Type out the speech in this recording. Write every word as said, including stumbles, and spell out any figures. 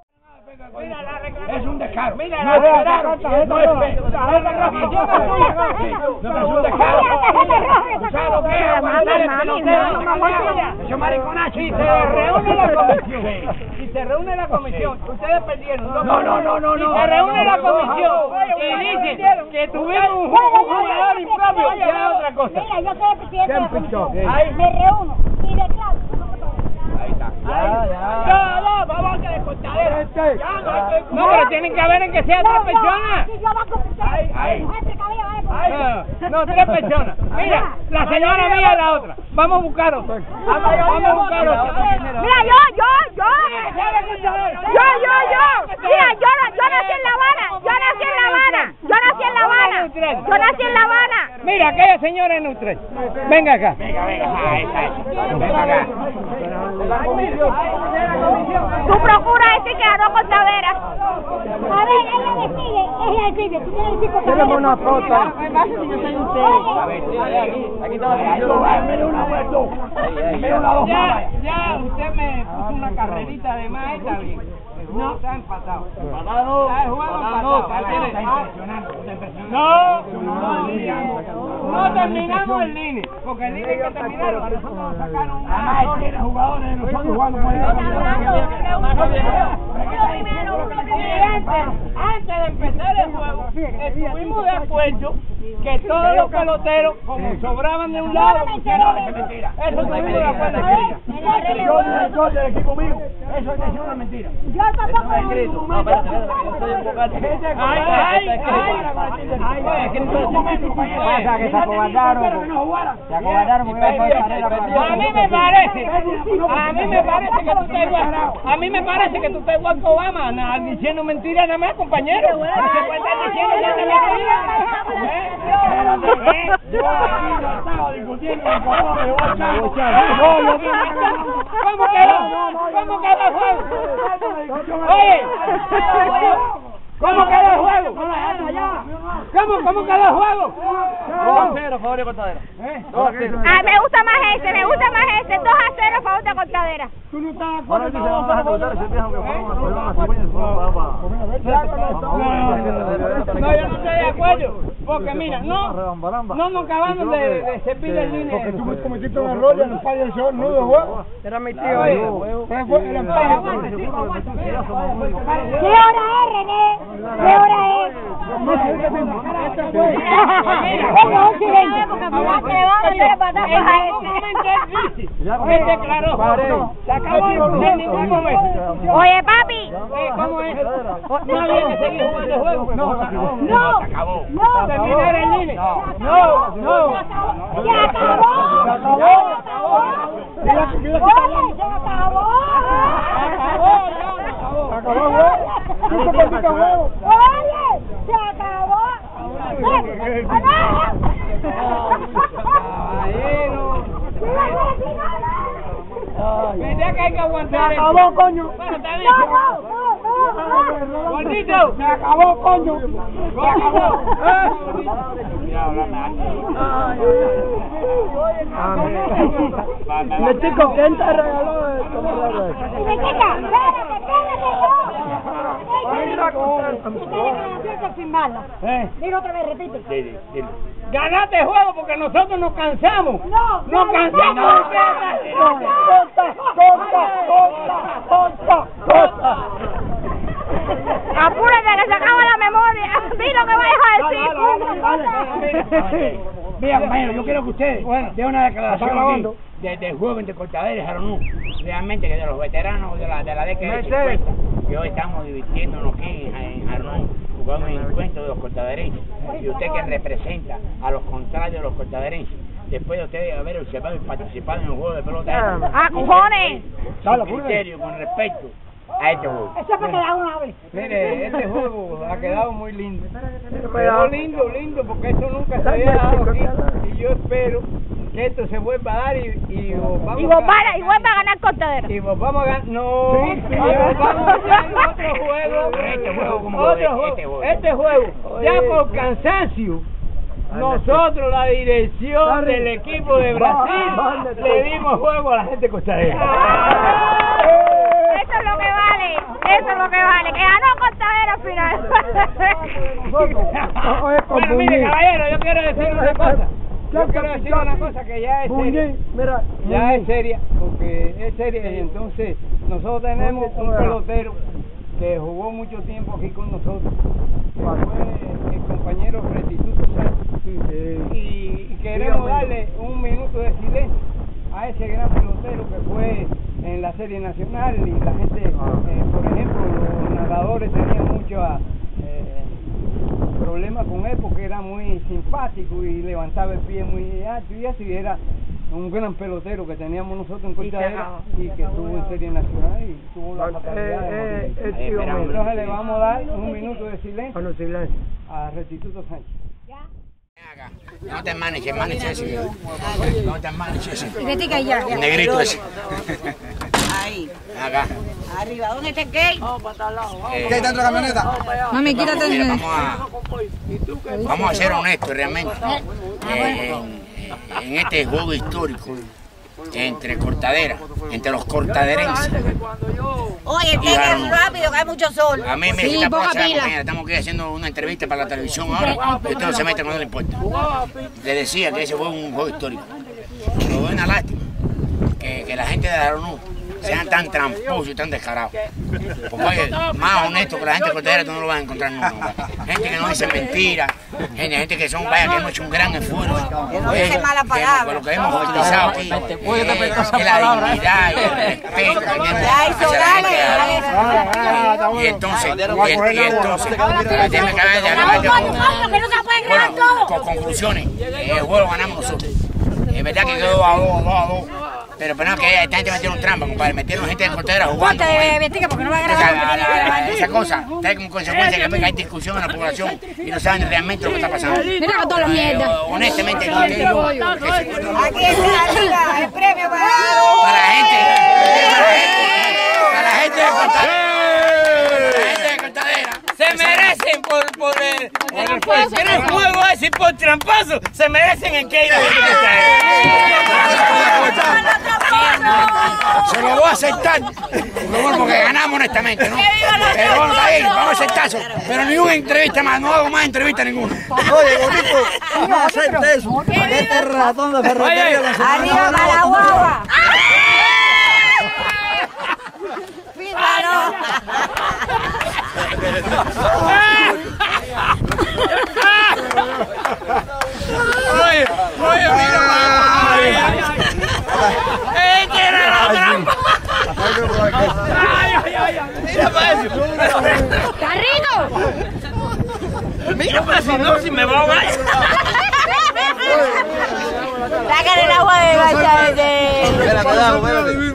Es un descaro. Mira, la descaro. No es un descaro. ¿Sabes lo que es aguantar el pelotero? Eso mariconazo. Y se reúne la comisión. Y se reúne la comisión. Ustedes perdieron. No, no, no, no, no. Y se reúne la comisión y dicen que tuvimos un jugador impropio. Ya es otra cosa. Mira, yo soy el presidente de la comisión. Me reúno y declaro. Ahí está. Ya, ya. Ya, ya, vamos a que descontadera. No, pero tienen que haber en que sea tres personas. Sí, yo voy a comenzar. Ahí. Este cabello va a No, no, tres personas. Mira, la señora mía y la otra. Vamos a buscar otro. Vamos a buscar otro. Mira, yo, yo, yo. Yo, yo, yo. Mira, yo, yo nací en La Habana. Yo nací en La Habana. Yo nací en La Habana. Yo nací en La Habana. Mira, aquella señora en Utrecht. Venga acá. Venga, venga. Ahí está. Ven acá. Tú procuras decir que ganó con Tavera. A ver, ella decide, ella decide. Tú tienes que decir con Tavera. Tenemos una foto. ¿Qué pasa si yo soy usted? A ver, aquí está la comisión. Mira una vuelta. Mira una dos Ya, más. ya, usted me puso una carrerita de más y está bien. No, está empatado. Empatado. Está el juego empatado. Está impresionante. Está impresionante. No, no, no terminamos el línea, porque el línea hay que terminarlo. A nosotros nos sacaron una. Además, tiene jugadores de nosotros jugando por Antes, antes de empezar el juego, estuvimos de acuerdo que todos los peloteros, como sobraban de un lado, pusieron Eso es mentira. eso estuvimos de acuerdo. Yo, director del equipo mío, eso es una mentira. Yo tampoco. No, espérate, espérate, estoy enfocando. Ay, ay, ay. Pasa que se acobardaron. Se acobardaron porque no fue carrera para A mí me parece, a mí me parece que tú estás igual, a mí me parece que tú estás igual que Obama, na- diciendo mentiras nada más, compañero. No se puede estar diciendo ya mentiras. Yo aquí no estaba discutiendo con cómo me voy a echar. ¿Cómo quedó? ¿Cómo quedó el juego? Oye, ¿cómo quedó el juego? ¿Cómo, cómo quedó el juego? dos a cero, favor de Cortadera. dos a cero. Ah, me gusta más ese, me gusta más ese. dos a cero, favor de Cortadera. ¿Tú no estás de Ahora acuerdo? sí se van a cortar, se dejan que fueron a subir. No, yo no estoy de acuerdo, porque mira, no, no nos acabamos de, de cepillar el línea. Porque tú me cometiste un error en el fallo del señor nudo, güey. Era mi tío ahí. Ese fue el empate. ¿Qué hora es, René? ¿Qué hora es? Bueno, ocho y veinte, porque mamá te va a meter patatas En a ningún este. momento él dice, él declaró, se acabó en ningún momento. Oye, papi. Eh, ¿Cómo es? No había que seguir jugando el juego. No, No. Se acabó. No. terminar el línea. No, no. ¡Se acabó! ¡Se acabó! ¡Se acabó! ¡Se acabó! Se acabó, güey. Tú te perdiste el juego. ¡Oye! ¡Se acabó! Pensé que hay que aguantar Se acabó, coño. Bueno, está bien. ¡No, no, no! Gordito. Se acabó, coño. Se acabó. Me estoy contenta de regaló esto. ¡Y me quita! ¡Espérate, espérate! Sin mala. Eh. Dilo otra vez, repite. Ganaste el juego porque nosotros nos cansamos. No, Nos cansamos. Corta, corta, corta, corta, corta. Apúrate que se acaba la memoria. Di lo que vas a decir. Mira, compañero, yo quiero que ustedes den una declaración aquí de, del juego entre Cortadera y Jaronú. Realmente que de los veteranos de la, de la década de cincuenta, que hoy estamos divirtiéndonos aquí en, en Jaronú, jugando un encuentro de los cortaderenses. Y usted que representa a los contrarios de los cortaderenses, después de usted haber observado y participado en el juego de pelota, ¡Ah, cojones! con criterio, con respeto a este juego. Eso es para que la uno hable. Mire, este juego ha quedado muy lindo. Quedó lindo, lindo, porque esto nunca se había dado aquí. Y yo espero que esto se vuelva a dar y, y vamos Y vos para, y vuelve a ganar Cortadera. y vos vamos a ganar. No, Sí, sí, vamos, vamos a ganar otro juego. Este juego, como lo Otro ve, juego. este juego. Este juego, ya por cansancio. Nosotros, la dirección del equipo de Brasil, le dimos juego a la gente costadera. Eso es lo que vale. Eso es lo que vale, que ganó Cortadera al final. Bueno, mire, caballero, yo quiero decir una cosa. Yo quiero decir una cosa que ya es seria. Ya es seria, porque es seria y entonces nosotros tenemos un pelotero que jugó mucho tiempo aquí con nosotros. Fue el compañero Restituto Sánchez. Y, y queremos darle un minuto de silencio a ese gran pelotero que fue en la Serie Nacional y la gente, eh, por ejemplo, los nadadores tenían muchos eh, problemas con él porque era muy simpático y levantaba el pie muy alto y eso, y era un gran pelotero que teníamos nosotros en Cortadera y que estuvo en Serie Nacional y tuvo la fatalidad de morir. Entonces le vamos a dar un minuto de silencio a Restituto Sánchez. No te hermanes, hermanes ese. No te hermanes ese. Critica ya. El negrito ese. Ahí. Acá. Arriba, ¿dónde está el gay? Eh, ¿Qué hay dentro de la camioneta? Mami, quítate mira, el... vamos a, vamos a ser honestos realmente. Eh, en, en este juego histórico entre Cortadera, entre los cortaderenses. Oye, que es rápido, que hay mucho sol. A mí me Sí, quita poca pasar, pila. compañera, estamos aquí haciendo una entrevista para la televisión ahora y usted no se mete cuando no le importa. Le decía que ese fue un juego histórico. Pero es una lástima que, que la gente de Jaronú sean tan tramposos y tan descarados. Porque oye, más honesto que la gente de Cortadera tú no lo vas a encontrar nunca. Gente que no dice mentiras, gente, gente que son, vaya, que hemos hecho un gran esfuerzo. Que no dice mala palabra. Lo que hemos utilizado aquí es, es la dignidad y el respeto que tenemos Ya hizo, hacia la gente de dale, Jaronú. Y entonces, y, y entonces, déjeme acabar de acabar de Coño, que no se puede grabar Bueno, todo. con conclusiones, el juego ganamos nosotros. Es verdad que quedó a dos, dos a dos. Pero pero no, que esta gente metieron trampa, compadre. Metieron gente de Cortadera jugando. Ponte, Vestica, porque no va a Esa, grabar. la- la- la- esa cosa trae como consecuencia que hay discusión en la población y no saben realmente lo que está pasando. Mira con toda la mierda. Eh, honestamente, yo te digo que se- Aquí está arriba, el premio para para la gente, para la gente, para la gente de Cortadera, para la gente de Cortadera. Se merecen por, por el, por el, por el gran juego ese y por trampazo, se merecen el que ir a Se lo voy a aceptar, lo bueno porque ganamos honestamente, ¿no? Pero bueno, está bien, vamos a aceptarlo. Pero ni una entrevista más, no hago más entrevista ninguna. Oye, bonito, no aceptes eso. Este ratón de ferretería no se arriba para la guagua. Fíjalo. Oye, oye, mira, ¡eh, que era la trampa! ¡Ay, ay, ay! ¡Mira para eso! ¡Está rico! ¡Mira para si no, si me va a ahogar! Sácale el agua de gacha de... Espera, cuidado, espérate.